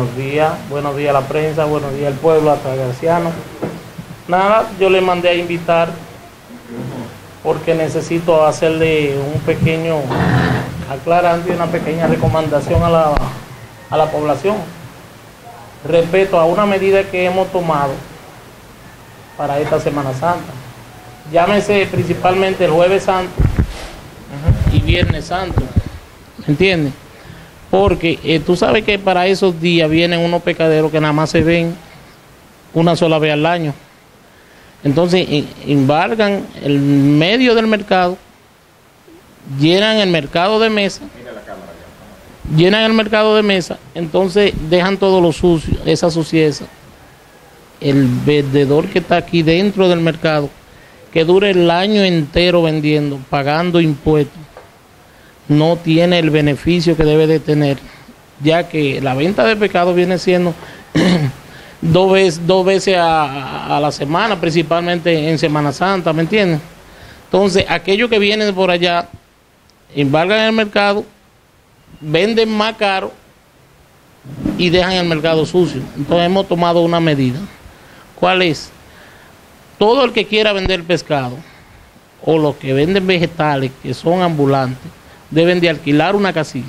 buenos días a la prensa, buenos días al pueblo altagraciano. Nada, yo le mandé a invitar porque necesito hacerle un pequeño aclarante y una pequeña recomendación a la población respecto a una medida que hemos tomado para esta Semana Santa. Llámese principalmente el Jueves Santo y Viernes Santo, ¿me entiendes? Porque tú sabes que para esos días vienen unos pescaderos que nada más se ven una sola vez al año. Entonces embargan el medio del mercado, llenan el mercado de mesa, entonces dejan todo lo sucio, esa suciedad. El vendedor que está aquí dentro del mercado, que dure el año entero vendiendo, pagando impuestos, no tiene el beneficio que debe de tener, ya que la venta de pescado viene siendo dos veces a la semana, principalmente en Semana Santa, ¿me entiendes? Entonces, aquellos que vienen por allá, embargan el mercado, venden más caro y dejan el mercado sucio. Entonces, hemos tomado una medida. ¿Cuál es? Todo el que quiera vender pescado o los que venden vegetales, que son ambulantes, deben de alquilar una casilla.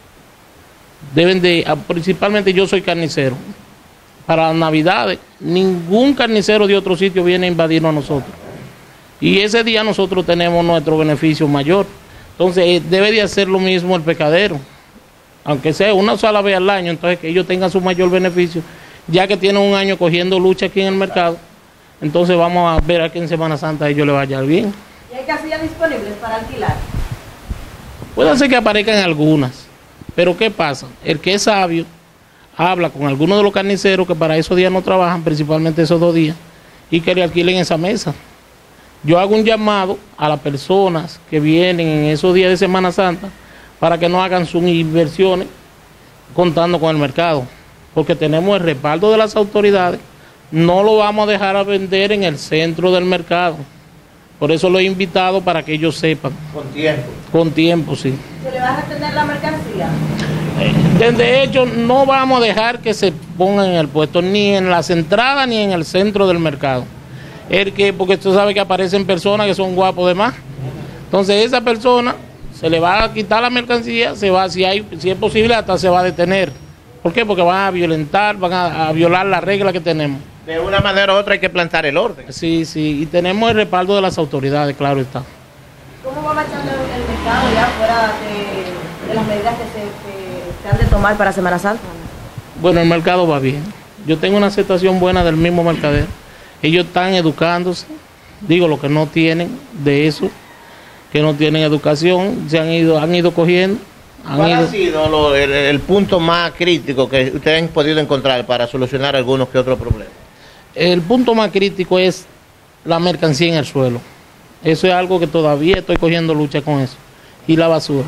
Principalmente yo soy carnicero. Para las Navidades, ningún carnicero de otro sitio viene a invadirnos a nosotros. Y ese día nosotros tenemos nuestro beneficio mayor. Entonces, debe de hacer lo mismo el pescadero. Aunque sea una sola vez al año, entonces que ellos tengan su mayor beneficio, ya que tienen un año cogiendo lucha aquí en el mercado. Entonces vamos a ver a que en Semana Santa a ellos les vaya bien. ¿Y hay casillas disponibles para alquilar? Puede ser que aparezcan algunas, pero ¿qué pasa? El que es sabio habla con algunos de los carniceros que para esos días no trabajan, principalmente esos 2 días, y que le alquilen esa mesa. Yo hago un llamado a las personas que vienen en esos días de Semana Santa para que no hagan sus inversiones contando con el mercado, porque tenemos el respaldo de las autoridades. No lo vamos a dejar a vender en el centro del mercado. Por eso lo he invitado para que ellos sepan. Con tiempo. Con tiempo, sí. ¿Se le va a retener la mercancía? De hecho, no vamos a dejar que se pongan en el puesto, ni en las entradas ni en el centro del mercado. Porque tú sabes que aparecen personas que son guapos de más. Entonces, esa persona se le va a quitar la mercancía, si es posible, hasta se va a detener. ¿Por qué? Porque van a violentar, van a violar las reglas que tenemos. De una manera u otra hay que plantar el orden. Sí, y tenemos el respaldo de las autoridades, claro está. ¿Cómo va marchando el mercado ya fuera de las medidas que se han de tomar para Semana Santa? Bueno, el mercado va bien. Yo tengo una aceptación buena del mismo mercader. Ellos están educándose, digo, lo que no tienen de eso, que no tienen educación, han ido cogiendo. ¿Cuál ha sido el punto más crítico que ustedes han podido encontrar para solucionar algunos que otros problemas? El punto más crítico es la mercancía en el suelo. Eso es algo que todavía estoy cogiendo lucha con eso. Y la basura.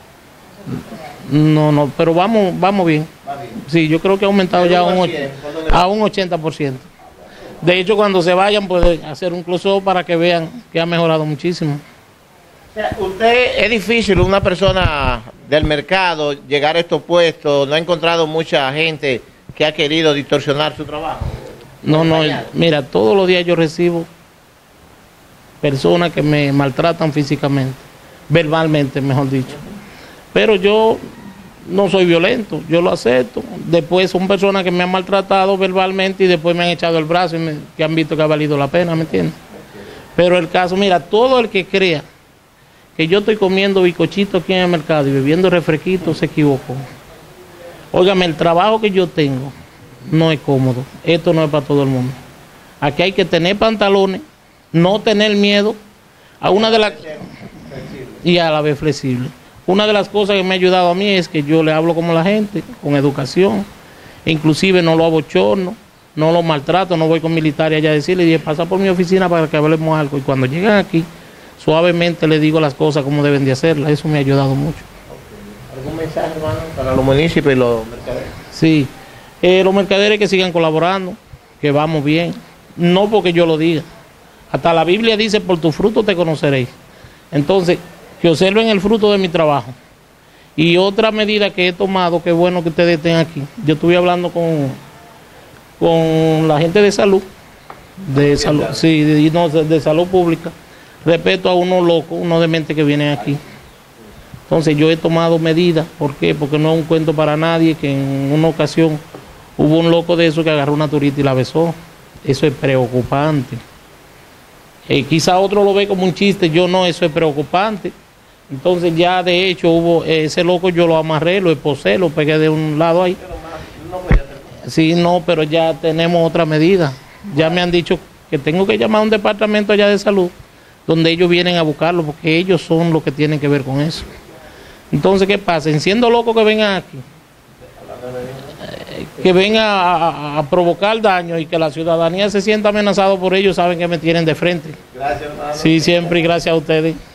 No, pero vamos bien. Sí, yo creo que ha aumentado ya a un 80%. De hecho, cuando se vayan, pueden hacer un close-up para que vean que ha mejorado muchísimo. O sea, es difícil una persona del mercado llegar a estos puestos, no ha encontrado mucha gente que ha querido distorsionar su trabajo. No, mira, todos los días yo recibo personas que me maltratan físicamente, verbalmente, mejor dicho. Pero yo no soy violento, yo lo acepto. Después son personas que me han maltratado verbalmente y después me han echado el brazo y que han visto que ha valido la pena, ¿me entiendes? Pero el caso, mira, todo el que crea que yo estoy comiendo bizcochito aquí en el mercado y bebiendo refresquito se equivocó. Óigame, el trabajo que yo tengo no es cómodo. Esto no es para todo el mundo. Aquí hay que tener pantalones, no tener miedo a una de las y a la vez flexible. Una de las cosas que me ha ayudado a mí es que yo le hablo como la gente, con educación, e inclusive no lo abochorno, no lo maltrato, no voy con militares allá a decirle, y pasa por mi oficina para que hablemos algo. Y cuando llegan aquí, suavemente le digo las cosas como deben de hacerlas. Eso me ha ayudado mucho. ¿Algún mensaje, hermano, para los municipios y los mercaderes? Sí, los mercaderes que sigan colaborando, que vamos bien, no porque yo lo diga. Hasta la Biblia dice, por tu fruto te conoceréis. Entonces, que observen el fruto de mi trabajo Y otra medida que he tomado, que es bueno que ustedes estén aquí, yo estuve hablando con la gente de salud, de salud pública, respecto a unos locos, unos dementes que vienen aquí. Entonces yo he tomado medidas. ¿Por qué? Porque no es un cuento para nadie que en una ocasión hubo un loco de eso que agarró una turista y la besó. Eso es preocupante. Quizá otro lo ve como un chiste, yo no, eso es preocupante. Entonces ya de hecho hubo ese loco, yo lo amarré, lo esposé, lo pegué de un lado ahí. Sí, no, pero ya tenemos otra medida. Ya me han dicho que tengo que llamar a un departamento allá de salud, donde ellos vienen a buscarlo, porque ellos son los que tienen que ver con eso. Entonces, ¿qué pasa? Siendo locos que vengan aquí, que vengan a provocar daño y que la ciudadanía se sienta amenazada por ellos, saben que me tienen de frente. Gracias, hermano. Sí, siempre, y gracias a ustedes.